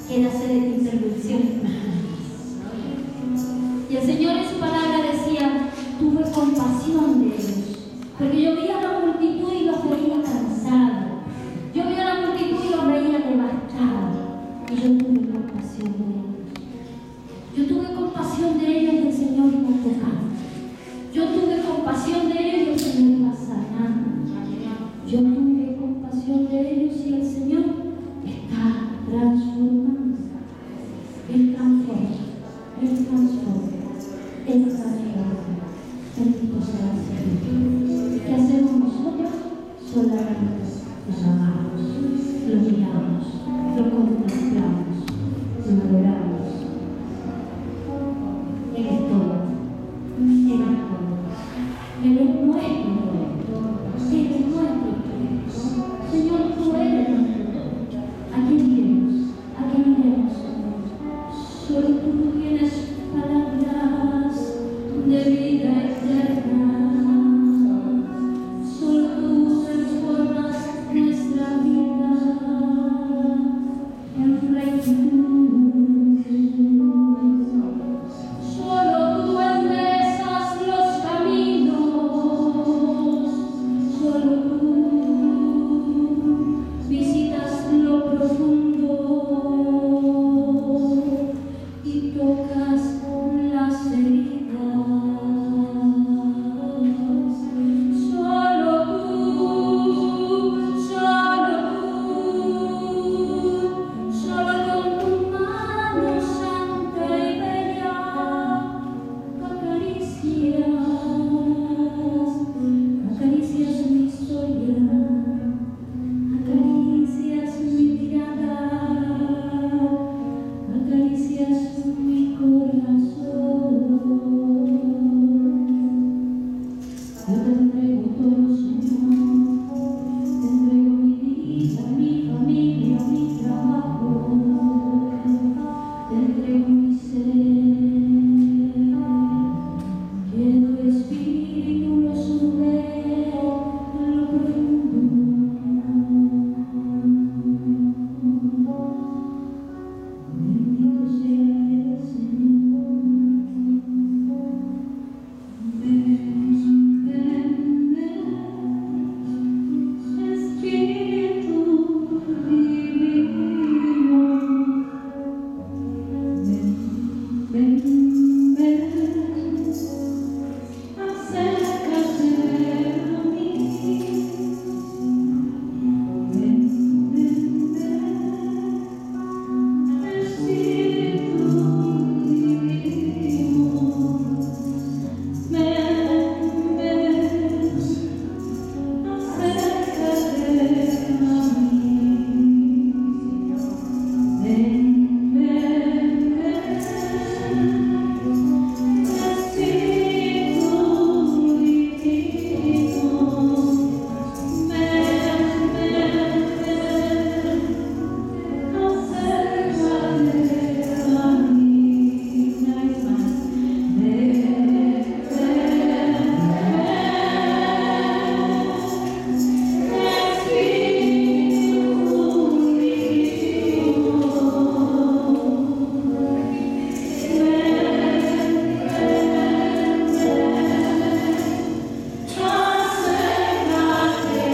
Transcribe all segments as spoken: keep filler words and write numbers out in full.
quiere hacer esta intervención. Y el Señor en su palabra decía, tuve compasión de ellos, porque yo veía a la multitud y los veía cansados. Yo veía a la multitud y los veía devastados. Y yo tuve compasión de ellos. Yo tuve compasión de ellos y el Señor iba tocando. Yo tuve compasión de ellos y el Señor iba sanando. Yo tuve compasión de ellos y el Señor está transformando. Él transforma, Él transforma, Él transforma. Bendito sea el Señor. ¿Qué hacemos nosotros? Solamente los amamos, los miramos, los contemplamos, los adoramos. Él es todo, Él es todo. Él es nuestro todo. Él es nuestro todo. Señor, tú eres nuestro todo. ¿A quién iremos? ¿A quién iremos? Solo tú tienes palabras de vida eterna. Solo tú transformas nuestra vida en rectitud. Solo tú enderezas los caminos. Solo tú visitas lo profundo y tocas las heridas. Solo tú, solo tú, solo con tu mano santa y bella acaricias, acaricias mi historia, acaricias mi mirada, acaricias mi corazón. Yo te entrego todo, Señor. Te entrego mi vida, mi familia, mi trabajo. Te entrego mi ser. Que tu espíritu lo sube en lo profundo. Bendito sea el Señor. Ven, ven, ven, Espíritu divino. Ven, ven, ven, acércate a mí. Ven, ven, ven, Espíritu divino. Ven, ven, acércate a mí. Ven, ven, ven, Espíritu divino. Ven, ven, ven, acércate a mí. Una vez más. Ven, ven,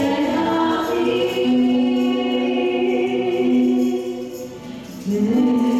ven,